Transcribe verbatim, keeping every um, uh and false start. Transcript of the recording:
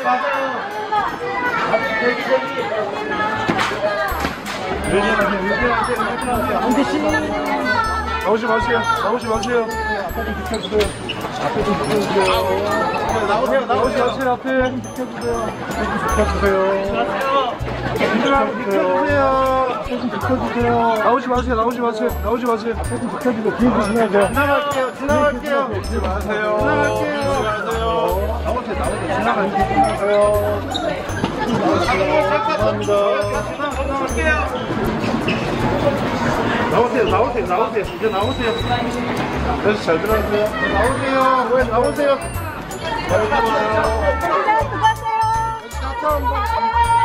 나오지 마세요. 나오지 마세요. 앞에 좀 비켜주세요. 앞에 좀 비켜주세요. 나오세요. 나오지 마세요. 앞에 좀 비켜주세요. 비켜주세요. 비켜주세요. 앞에 좀 비켜주세요. 나오지 마세요. 나오지 마세요. 나오지 마세요. 앞에 좀 비켜주고 뒤에 조심하세요. 지나갈게요. 지나갈게요. 오지 마세요. 지나갈게요. 오지 마세요. 나오세요. 나오세요. 지나갈게요. 감사합니다. 나오세요, 나오세요, 나오세요. 이제 나오세요. 그래서 잘 들어가세요. 나오세요. 왜 나오세요? 잘 들어가요. 수고하세요.